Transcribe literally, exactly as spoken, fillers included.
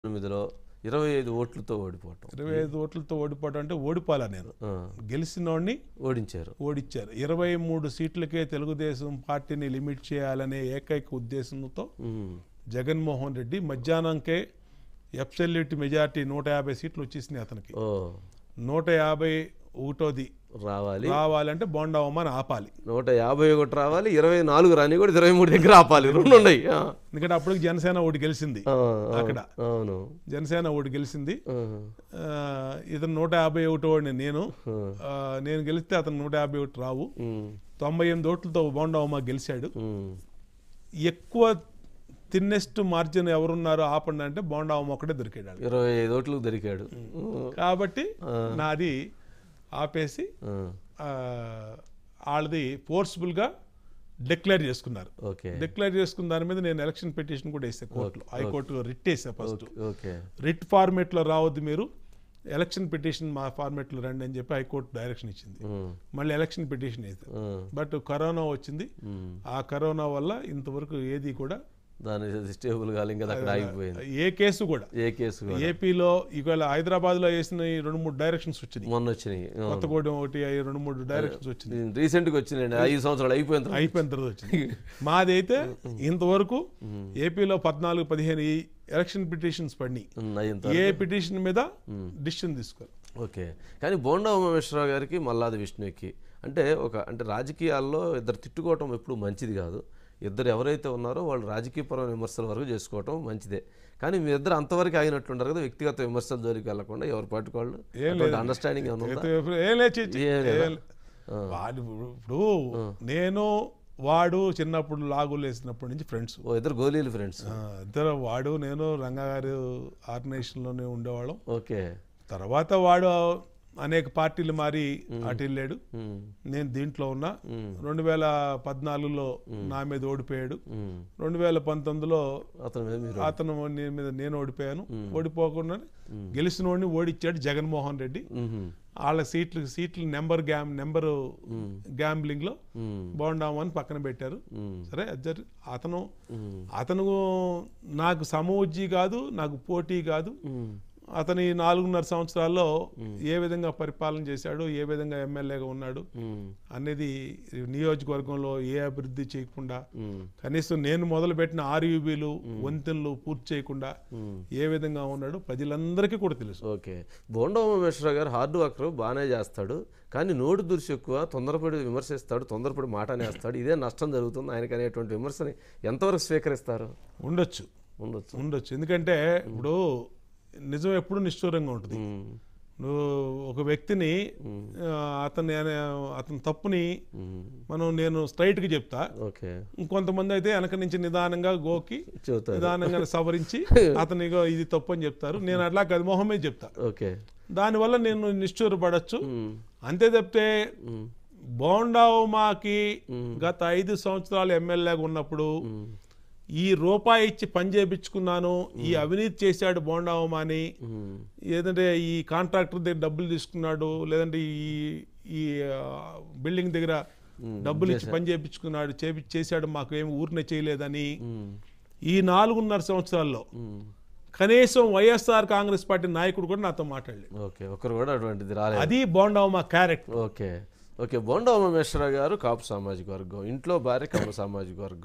ఎనిమిదిలో ఇరవై ఐదు ఓట్లతో ఓడిపోవటం. ఇరవై ఐదు ఓట్లతో ఓడిపోవటం అంటే ఓడిపోలే నేను. గెలిచినోడిని ఓడించారు. ఓడించారు. ఇరవై మూడు సీట్లకే తెలుగుదేశం పార్టీని లిమిట్ చేయాలనే ఏకైక ఉద్దేశంతో జగన్మోహన్ రెడ్డి మధ్యాహ్నంకే అబ్సల్యూట్ మెజార్టీ నూట యాభై సీట్లు వచ్చేసినాయి అతనికి. నూట యాభై ఒకటోది రావాలి రావాలంటే బోండా ఉమ్మని ఆపాలి. నూట యాభై ఒకటి రావాలి, ఇరవై నాలుగు రాని కూడా ఇరవై మూడు దగ్గర ఆపాలి. రెండు ఉన్నాయి. ఎందుకంటే అప్పుడు జనసేన ఒకటి గెలిచింది అక్కడ. అవును, జనసేన ఒకటి గెలిచింది. ఇతను నూట యాభై ఒకటి వాడిని నేను నేను గెలిస్తే అతను నూట యాభై ఒకటి రావు. తొంభై ఎనిమిది ఓట్లతో బోండా ఉమ్మ గెలిచాడు. ఎక్కువ థిన్నెస్ట్ మార్జిన్ ఎవరున్నారో ఆపండి అంటే బోండా ఉమ్మ ఒకటే దొరికాడు. ఇరవై ఐదు ఓట్లకు దొరికాడు. కాబట్టి నాది ఆపేసి వాళ్ళది ఫోర్స్ఫుల్గా డిక్లేర్ చేసుకున్నారు. డిక్లేర్ చేసుకున్న దాని మీద నేను ఎలక్షన్ పిటిషన్ కూడా వేసాను కోర్టులో. హైకోర్టు రిట్ వేసా. ఫస్ట్ రిట్ ఫార్మేట్లో రావద్దు, మీరు ఎలక్షన్ పిటిషన్ మా ఫార్మేట్లో రండి అని చెప్పి హైకోర్టు డైరెక్షన్ ఇచ్చింది. మళ్ళీ ఎలక్షన్ పిటిషన్ వేసాను. బట్ కరోనా వచ్చింది. ఆ కరోనా వల్ల ఇంతవరకు ఏది కూడా దాని స్టేబుల్ కాలి, ఇంకా అక్కడ ఆగిపోయింది. ఏ కేసు కూడా ఏ కేసు ఏపీలో ఇవాళ హైదరాబాద్ లో వేసిన రెండు మూడు డైరెక్షన్స్ వచ్చినాయి. మొన్న వచ్చినాయి. కొత్తగూడెం ఒకటి రెండు మూడు డైరెక్షన్స్ వచ్చినాయి. రీసెంట్ గా వచ్చినాయి. ఐదు సంవత్సరాలు అయిపోయిన అయిపోయిన తర్వాత వచ్చింది. మాది అయితే ఇంతవరకు ఏపీలో పద్నాలుగు పదిహేను ఎలక్షన్ పిటిషన్స్ పడినాయి. ఏ పిటిషన్ మీద డిసిషన్ తీసుకోవాలి. ఓకే, కానీ బోండా ఉమామేశ్వరరావు గారికి మల్లాది విష్ణుకి అంటే ఒక అంటే రాజకీయాల్లో ఇద్దరు తిట్టుకోవటం ఎప్పుడు మంచిది కాదు. ఇద్దరు ఎవరైతే ఉన్నారో వాళ్ళు రాజకీయపరమైన విమర్శల వరకు చేసుకోవటం మంచిదే. కానీ మీ ఇద్దరు అంతవరకు ఆగినట్లుంటారు కదా, వ్యక్తిగత విమర్శల జోలికి వెళ్లకుండా ఎవరి పార్టీ వాళ్ళు అండర్స్టాండింగ్ ఇప్పుడు నేను వాడు చిన్నప్పుడు లాగులు వేసినప్పటి నుంచి ఫ్రెండ్స్. ఇద్దరు గోలీలు ఫ్రెండ్స్. ఇద్దరు వాడు నేను రంగాగారి ఆర్గనైజేషన్లోనే ఉండేవాళ్ళం. ఓకే. తర్వాత వాడు అనేక పార్టీలు మారి అటు వెళ్ళాడు. నేను దీంట్లో ఉన్నా. రెండు వేల పద్నాలుగులో నా మీద ఓడిపోయాడు. రెండు వేల పంతొమ్మిదిలో అతను మీద నేను ఓడిపోయాను. ఓడిపోకుండా గెలిచిన వాడిని ఓడిచ్చాడు జగన్మోహన్ రెడ్డి. వాళ్ళ సీట్లు సీట్లు నెంబర్ గ్యామ్ నెంబరు గ్యాంబ్లింగ్ లో బోండామని పక్కన పెట్టారు. సరే, అతను అతను నాకు సమవుజ్జి కాదు, నాకు పోటీ కాదు. అతని నాలుగున్నర సంవత్సరాల్లో ఏ విధంగా పరిపాలన చేశాడు, ఏ విధంగా ఎమ్మెల్యేగా ఉన్నాడు అనేది, నియోజకవర్గంలో ఏ అభివృద్ధి చేయకుండా, కనీసం నేను మొదలుపెట్టిన ఆర్యూబీలు వంతెనలు పూర్తి చేయకుండా ఏ విధంగా ఉన్నాడు ప్రజలందరికీ కూడా తెలుసు. ఓకే. బోండా ఉమామేశ్వరరావు గారు హార్డ్ వర్కర్, బాగానే చేస్తాడు. కానీ నోటు దురుసు ఎక్కువ, తొందరపడి విమర్శిస్తాడు, తొందరపడి మాట అనేస్తాడు. ఇదే నష్టం జరుగుతుంది ఆయనకి అనేటువంటి విమర్శని ఎంతవరకు స్వీకరిస్తారు? ఉండొచ్చు ఉండొచ్చు ఉండొచ్చు ఎందుకంటే ఇప్పుడు నిజం ఎప్పుడు నిష్ఠూరంగా ఉంటుంది. నువ్వు ఒక వ్యక్తిని అతని అతని తప్పుని మనం నేను స్ట్రైట్గా చెప్తా. ఇంకొంతమంది అయితే వెనక నుంచి నిదానంగా గోకి నిదానంగా సవరించి అతని ఇది తప్పు అని చెప్తారు. నేను అట్లా కాదు, మొహమే చెప్తా. దానివల్ల నేను నిష్ఠూరపడచ్చు. అంతే తప్పితే బోండా ఉమాకి గత ఐదు సంవత్సరాలు ఎమ్మెల్యేగా ఉన్నప్పుడు ఈ రూపాయి ఇచ్చి పని చేయించుకున్నాను, ఈ అవినీతి చేశాడు బోండా ఉమా అని, ఏదంటే ఈ కాంట్రాక్టర్ దగ్గర డబ్బులు తీసుకున్నాడు, లేదంటే ఈ ఈ బిల్డింగ్ దగ్గర డబ్బులు ఇచ్చి పని చేయించుకున్నాడు, చేపి చేశాడు, మాకు ఏమి ఊరినే చేయలేదని ఈ నాలుగున్నర సంవత్సరాల్లో కనీసం వైఎస్ఆర్ కాంగ్రెస్ పార్టీ నాయకుడు కూడా నాతో మాట్లాడలేదు. అది Bonda Uma character. Okay okay Bonda Umamaheswararao గారు కాపు సామాజిక వర్గం, ఇంట్లో భార్య కమ్మ సామాజిక వర్గం.